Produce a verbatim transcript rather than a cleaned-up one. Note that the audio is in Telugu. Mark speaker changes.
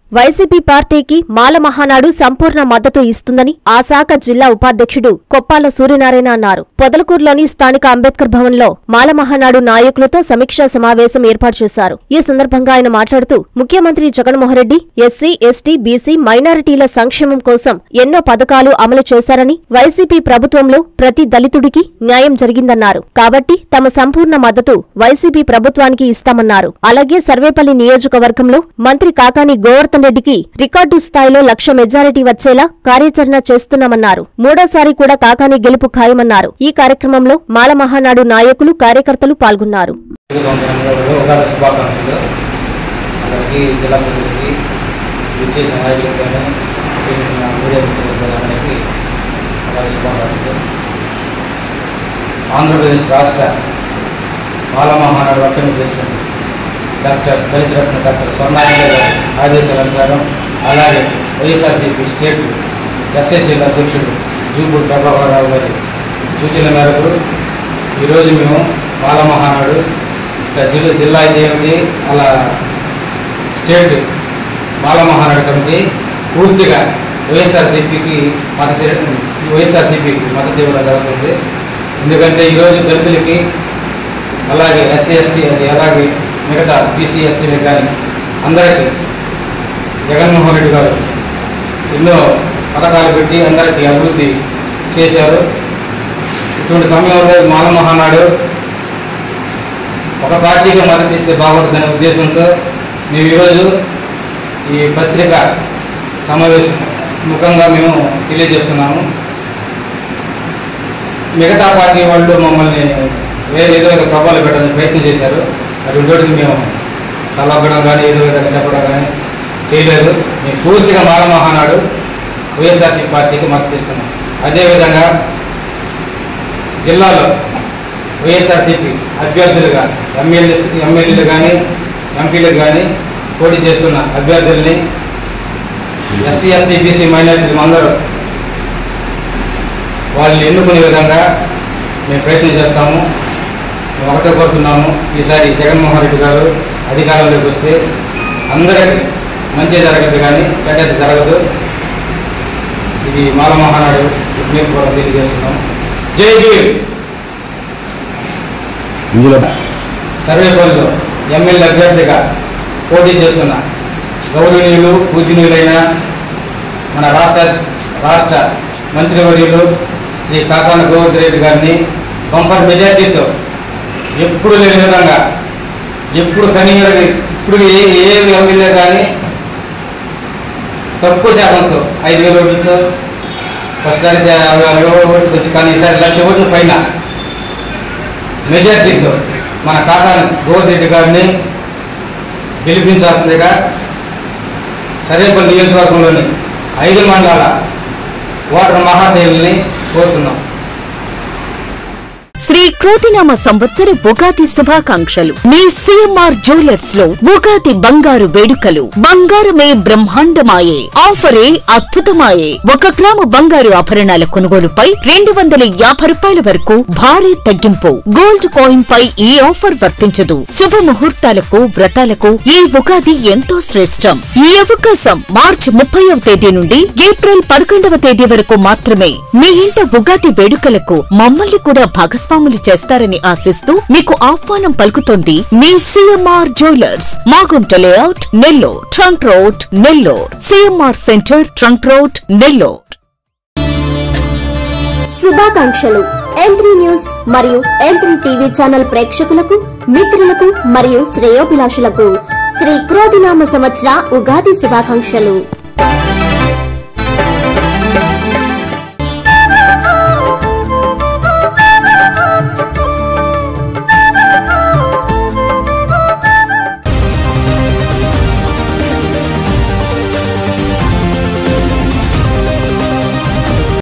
Speaker 1: వైసీపీ పార్టీకి మాల మహానాడు సంపూర్ణ మద్దతు ఇస్తుందని ఆ శాఖ జిల్లా ఉపాధ్యక్షుడు కొప్పాల సూర్యనారాయణ అన్నారు. పొదలకూరులోని స్థానిక అంబేద్కర్ భవన్లో మాల మహానాడు నాయకులతో సమీక్షా సమావేశం ఏర్పాటు చేశారు. ఈ సందర్భంగా ఆయన మాట్లాడుతూ ముఖ్యమంత్రి Jaganmohan Reddy SC, ST, BC, మైనారిటీల సంక్షేమం కోసం ఎన్నో పథకాలు అమలు చేశారని, వైసీపీ ప్రభుత్వంలో ప్రతి దళితుడికి న్యాయం జరిగిందన్నారు. కాబట్టి తమ సంపూర్ణ మద్దతు వైసీపీ ప్రభుత్వానికి ఇస్తామన్నారు. అలాగే సర్వేపల్లి నియోజకవర్గంలో మంత్రి కాకాని గోవర్ధన్ రెడ్డికి రికార్డు స్థాయిలో లక్ష మెజారిటీ వచ్చేలా కార్యాచరణ చేస్తున్నామన్నారు. మూడోసారి కూడా కాకాని గెలుపు ఖాయమన్నారు. ఈ కార్యక్రమంలో మాల మహానాడు నాయకులు, కార్యకర్తలు పాల్గొన్నారు.
Speaker 2: ఆంధ్రప్రదేశ్ రాష్ట్ర Mala Mahanadu working president doctor దళితరత్న డాక్టర్ స్వర్ణానంద గారి ఆదేశానుసారం, అలాగే వైఎస్ఆర్సీపీ స్టేట్ ఎస్ఎస్సీల అధ్యక్షుడు జూపూడి ప్రభాకరరావు గారి సూచన మేరకు ఈరోజు మేము మాల మహానాడు జిల్లా జిల్లా అయితే ఏమిటి అలా స్టేట్ మాల మహానాడు కమిటీ పూర్తిగా వైఎస్ఆర్సీపీకి మద్దతు వైఎస్ఆర్సీపీకి మద్దతు ఇవ్వడం జరుగుతుంది. ఎందుకంటే ఈరోజు దళితులకి, అలాగే ఎస్సీ ఎస్టీ అది అలాగే మిగతా బీసీ ఎస్టీలకు కానీ అందరికీ జగన్మోహన్ రెడ్డి గారు ఎన్నో పథకాలు పెట్టి అందరికీ అభివృద్ధి చేశారు. ఇటువంటి సమయంలో మాల మహానాడు ఒక పార్టీకి మద్దతు ఇస్తే బాగుంటుందనే ఉద్దేశంతో మేము ఈరోజు ఈ పత్రిక సమావేశం ముఖంగా మేము తెలియజేస్తున్నాము. మిగతా పార్టీ వాళ్ళు మమ్మల్ని వేరే ఏదో ఏదో ప్రభావాలు పెట్టడానికి ప్రయత్నం చేశారు. అటువంటి వాటికి మేము తలొగ్గడం కానీ ఏదో విధంగా చెప్పడం కానీ చేయలేదు. మేము పూర్తిగా మాల మహానాడు వైఎస్ఆర్సీ పార్టీకి మద్దతు ఇస్తున్నాం. అదేవిధంగా జిల్లాలో వైఎస్ఆర్సీపీ అభ్యర్థులుగా ఎమ్మెల్యే ఎమ్మెల్యేలు కానీ ఎంపీలు కానీ పోటీ చేస్తున్న అభ్యర్థుల్ని ఎస్సీ, ఎస్టీ, బీసీ, మైనారిటీలు అందరూ వాళ్ళని ఎన్నుకునే విధంగా మేము ప్రయత్నం చేస్తాము. మేము ఒకటే కోరుతున్నాము, ఈసారి జగన్మోహన్ రెడ్డి గారు అధికారంలోకి వస్తే అందరికీ మంచి జరగదు కానీ చెడ్డది జరగదు. ఇది మాల మహానాడు విజ్ఞప్తి కూడా తెలియజేస్తున్నాం. జై భీమ్. సర్వేపల్లిలో ఎమ్మెల్యే అభ్యర్థిగా పోటీ చేస్తున్న గౌరవనీయులు, పూజనీయులైన మన రాష్ట్ర రాష్ట్ర మంత్రివర్యులు శ్రీ కాకాని గోవర్ధన్ రెడ్డి గారిని బంపర్ మెజార్టీతో ఎప్పుడు లేని విధంగా, ఎప్పుడు కనీరు ఇప్పుడు ఏ ఏ ఎమ్మెల్యే కానీ తక్కువ శాతంతో ఐదు వేల ఓట్లతో ఒకసారి యాభై ఆరు వేల ఓట్లకి వచ్చి, కానీ ఈసారి లక్ష ఓట్ల పైన మెజార్టీతో మన కాకాని గోవర్ధన్ రెడ్డి గారిని గెలిపించాల్సిందిగా సర్వేపల్లి నియోజకవర్గంలోని ఐదు మండలాల ఓటర్ మహాశైలిని కోరుతున్నాం.
Speaker 3: శ్రీ క్రోతినామ సంవత్సర ఉగాది శుభాకాంక్షలు. మీ సిఎంఆర్ జ్యువెలర్స్ లో ఉగాది బంగారు వేడుకలు. బంగారమే బ్రహ్మాండమాయే, ఆఫరే అద్భుతమాయే. ఒక గ్రాము బంగారు ఆభరణాల కొనుగోలుపై రెండు వందల యాభై రూపాయల వరకు భారీ తగ్గింపు. గోల్డ్ కాయిన్ పై ఈ ఆఫర్ వర్తించదు. శుభ ముహూర్తాలకు, వ్రతాలకు ఈ ఉగాది ఎంతో శ్రేష్టం. ఈ అవకాశం మార్చి ముప్పైవ తేదీ నుండి ఏప్రిల్ పదకొండవ తేదీ వరకు మాత్రమే. మీ ఇంట ఉగాది వేడుకలకు మమ్మల్ని కూడా భాగస్వామి స్వాములు చేస్తారని ఆశిస్తూ మీకు ఆహ్వానం పలుకుతోంది మీ CMR jewellers, Magunta layout, Nellore, trunk road, Nellore. CMR centre, trunk road, Nellore.
Speaker 1: శుభాకాంక్షలు. ఎంత్రీ న్యూస్ మరియు ఎంత్రీ టీవీ ఛానల్ ప్రేక్షకులకు, మిత్రులకు మరియు శ్రేయోభిలాషులకు శ్రీ క్రోధినామ సంవత్సర ఉగాది శుభాకాంక్షలు.